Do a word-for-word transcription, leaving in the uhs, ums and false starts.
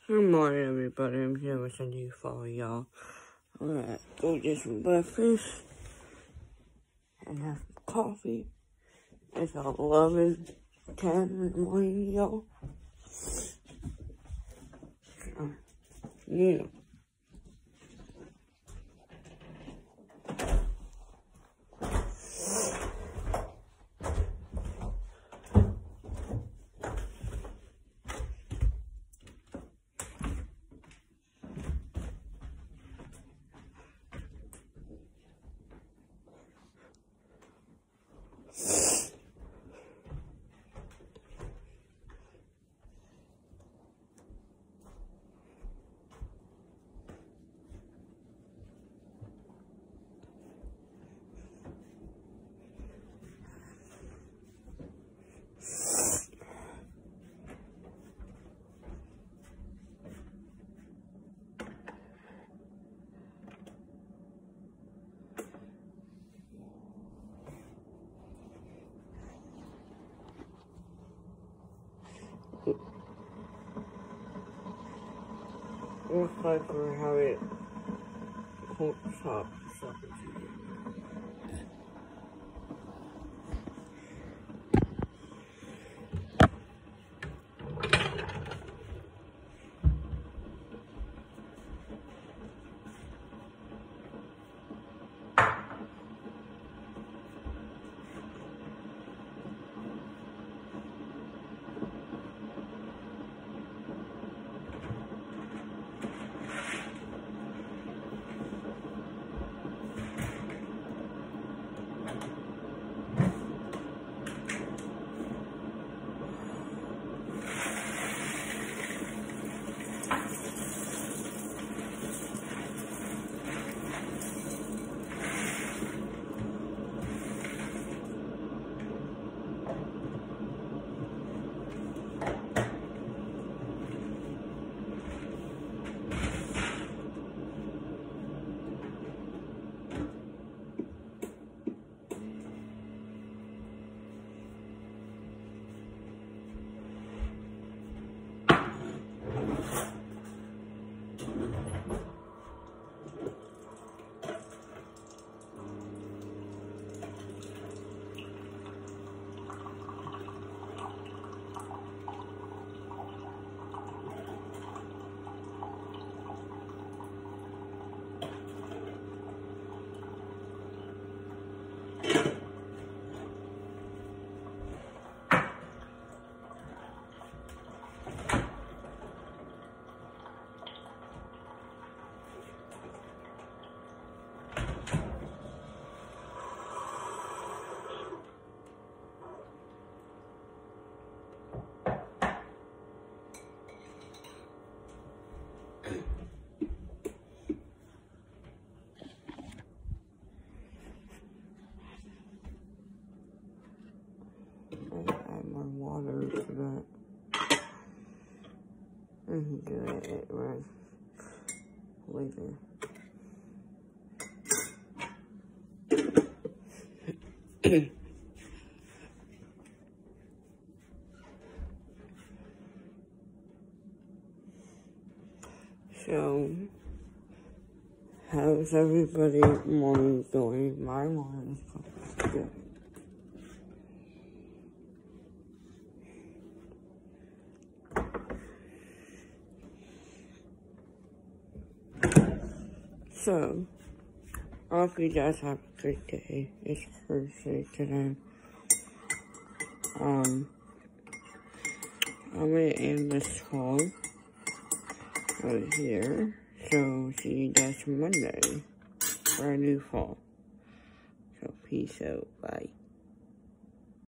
Good morning, everybody. I'm here with a new fall, y'all. I'm gonna go get some breakfast and have some coffee. It's eleven ten in the morning, y'all. So, yeah. Looks like we're having cold shop supper today. Add more water to that. And do it right later. So, how's everybody morning going? My morning is going good. So, I hope you guys have a good day. It's Thursday today. Um, I'm gonna end this call right here. So, see you guys Monday for a new fall. So, peace out. Bye.